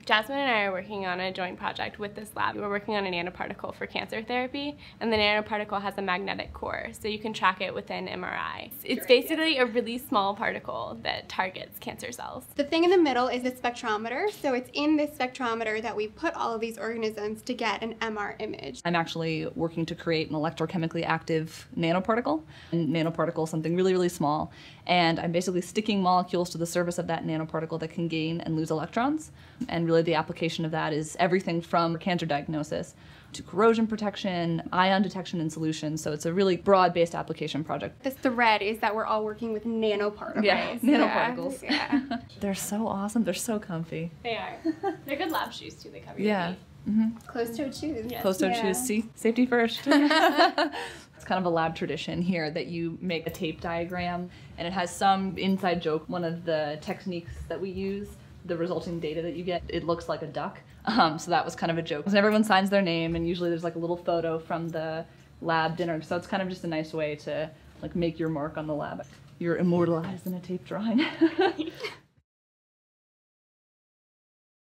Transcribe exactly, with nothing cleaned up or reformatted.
Jasmine and I are working on a joint project with this lab. We're working on a nanoparticle for cancer therapy, and the nanoparticle has a magnetic core, so you can track it with an M R I. It's basically a really small particle that targets cancer cells. The thing in the middle is a spectrometer, so it's in this spectrometer that we put all of these organisms to get an M R image. I'm actually working to create an electrochemically active nanoparticle. And nanoparticle is something really, really small, and I'm basically sticking molecules to the surface of that nanoparticle that can gain and lose electrons. And really the application of that is everything from cancer diagnosis to corrosion protection, ion detection and solution. So it's a really broad-based application project. This thread is that we're all working with nanoparticles. Yeah, nanoparticles. Yeah. yeah. They're so awesome. They're so comfy. They are. They're good lab shoes too. They cover Yeah. your feet. Mm-hmm. Closed-toed shoes. Yes. Closed-toed Yeah. shoes. See, safety first. It's kind of a lab tradition here that you make a tape diagram, and it has some inside joke. One of the techniques that we use, the resulting data that you get, it looks like a duck. Um, so that was kind of a joke. And everyone signs their name, and usually there's like a little photo from the lab dinner. So it's kind of just a nice way to like make your mark on the lab. You're immortalized in a tape drawing.